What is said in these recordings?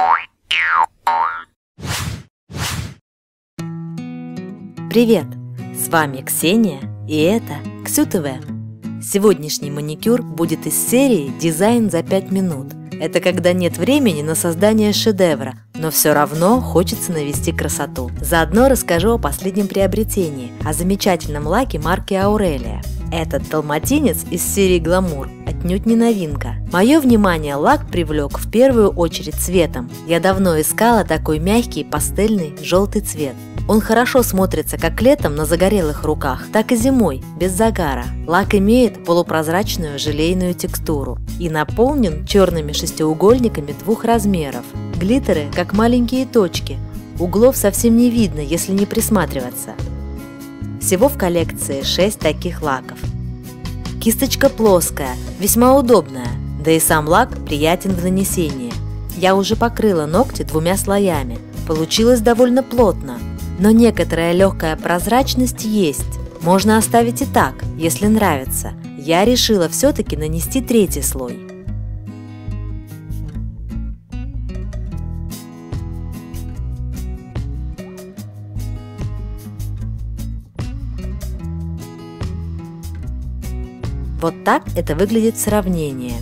Привет! С вами Ксения, и это Ксю ТВ. Сегодняшний маникюр будет из серии «Дизайн за 5 минут». Это когда нет времени на создание шедевра, но все равно хочется навести красоту. Заодно расскажу о последнем приобретении, о замечательном лаке марки Аурелия. Этот далматинец из серии «Гламур» отнюдь не новинка. Мое внимание лак привлек в первую очередь цветом. Я давно искала такой мягкий пастельный желтый цвет. Он хорошо смотрится как летом на загорелых руках, так и зимой, без загара. Лак имеет полупрозрачную желейную текстуру и наполнен черными шестиугольниками двух размеров. Глиттеры как маленькие точки. Углов совсем не видно, если не присматриваться. Всего в коллекции 6 таких лаков. Кисточка плоская, весьма удобная, да и сам лак приятен в нанесении. Я уже покрыла ногти 2 слоями, получилось довольно плотно. Но некоторая легкая прозрачность есть. Можно оставить и так, если нравится. Я решила все-таки нанести 3-й слой. Вот так это выглядит в сравнении.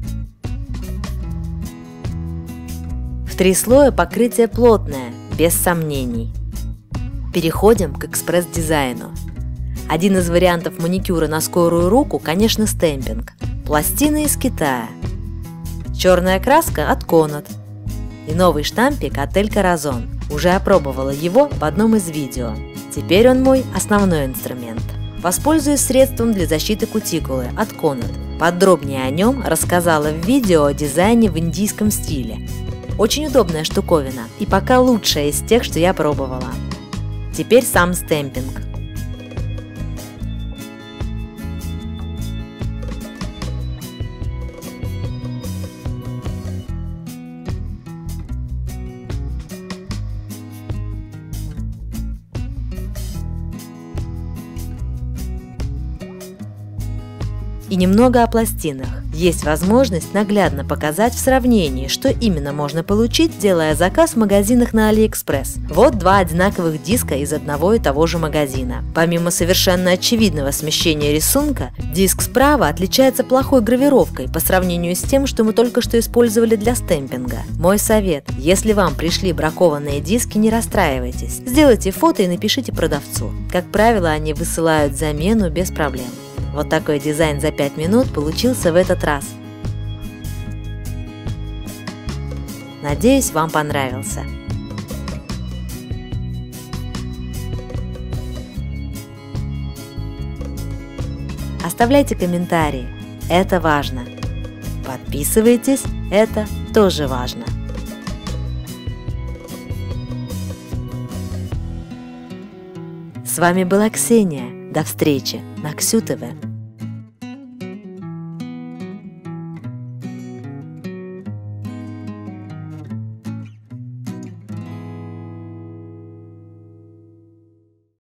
В 3 слоя покрытие плотное, без сомнений. Переходим к экспресс-дизайну. Один из вариантов маникюра на скорую руку, конечно, стемпинг. Пластины из Китая. Черная краска от Конат. И новый штампик от Эль Коразон. Уже опробовала его в одном из видео. Теперь он мой основной инструмент. Воспользуюсь средством для защиты кутикулы от Конат. Подробнее о нем рассказала в видео о дизайне в индийском стиле. Очень удобная штуковина и пока лучшая из тех, что я пробовала. Теперь сам стемпинг. И немного о пластинах. Есть возможность наглядно показать в сравнении, что именно можно получить, делая заказ в магазинах на Алиэкспресс. Вот 2 одинаковых диска из одного и того же магазина. Помимо совершенно очевидного смещения рисунка, диск справа отличается плохой гравировкой по сравнению с тем, что мы только что использовали для стемпинга. Мой совет: если вам пришли бракованные диски, не расстраивайтесь. Сделайте фото и напишите продавцу. Как правило, они высылают замену без проблем. Вот такой дизайн за 5 минут получился в этот раз. Надеюсь, вам понравился. Оставляйте комментарии, это важно. Подписывайтесь, это тоже важно. С вами была Ксения. До встречи на Ксю ТВ.